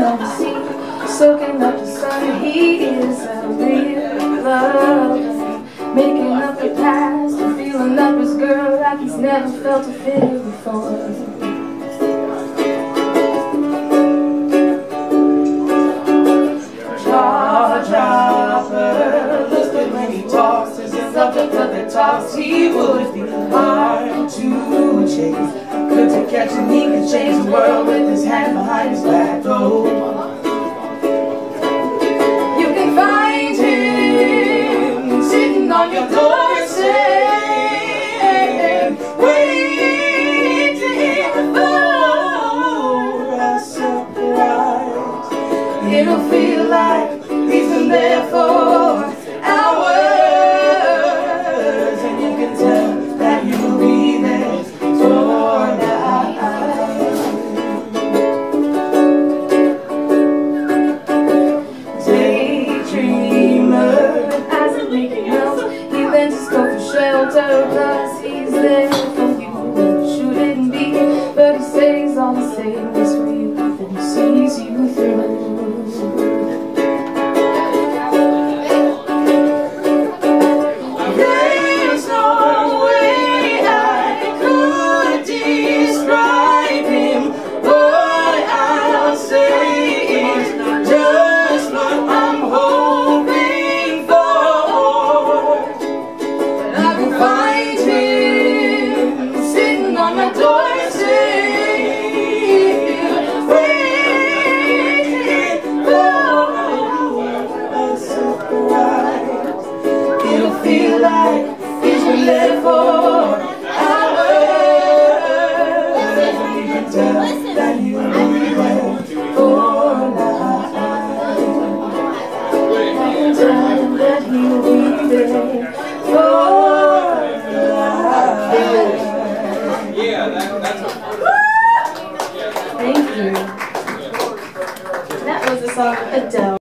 of the sea, soaking up the sun. He is a real love, making up the past and feeling up his girl like he's never felt a feeling before. Jaw-dropper, looks good when he talks. Is the subject of the talks. He would be hard to chase. Good to catch and he could change the world with his hand behind his back. Oh, you can find him sitting on your doorstep, waiting for a surprise. It'll feel like he's been there for hours, and you can tell that you'll be there for night. Daydreamer, as it making else, he lends his coat for shelter, plus he's there for you. Shouldn't be, but he stays on the same list for you, and he sees you through. Feel like he's been there for hours, and you can tell that you'll be there for life. You can tell that he'll be there for life. Yeah, that's Thank you. That was the song Adele.